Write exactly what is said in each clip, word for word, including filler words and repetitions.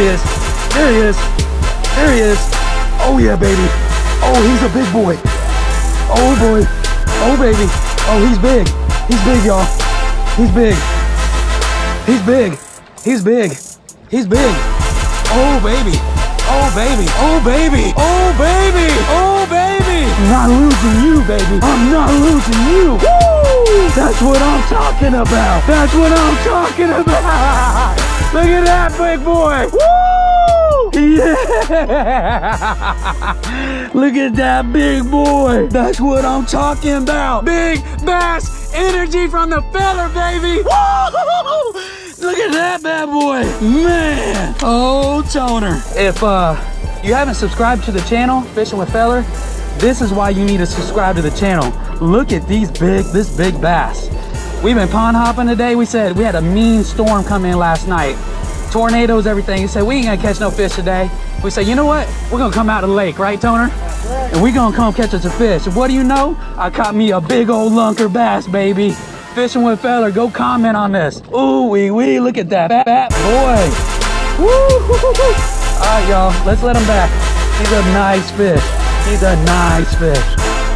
he is. There he is. There he is. Oh yeah, baby. Oh, he's a big boy. Oh boy. Oh baby. Oh, he's big. He's big, y'all. He's big. He's big. He's big. He's big. Oh baby. Oh baby. Oh baby. Oh baby. Oh baby. I'm not losing you, baby. I'm not losing you. Woo! That's what I'm talking about. That's what I'm talking about. Look at that big boy. Woo! Yeah. Look at that big boy. That's what I'm talking about. Big bass energy from the feather, baby. Woo! Look at that bad boy. Man. Oh, Toner. If uh, you haven't subscribed to the channel, Fishing with Feller, this is why you need to subscribe to the channel. Look at these big, this big bass. We've been pond hopping today. We said we had a mean storm come in last night. Tornadoes, everything. He said, we ain't gonna catch no fish today. We said, you know what? We're gonna come out to the lake, right, Toner? Right. And we gonna come catch us a fish. And what do you know? I caught me a big old lunker bass, baby. Fishing with Feller, go comment on this. Ooh, wee wee, look at that fat, fat boy. Woo, hoo, hoo, hoo. All right, y'all, let's let him back. He's a nice fish. He's a nice fish.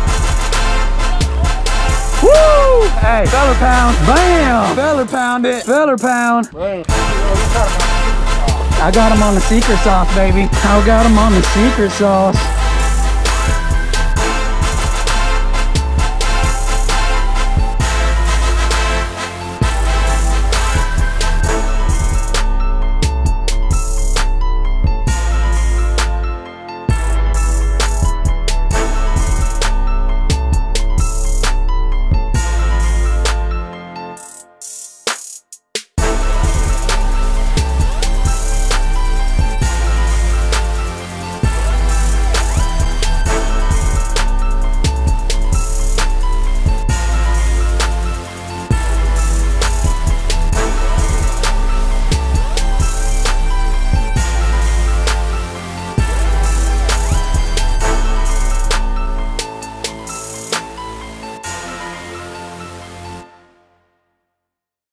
Woo! Hey, feller pound. Bam! Feller pound it. Feller pound. I got him on the secret sauce, baby. I got him on the secret sauce.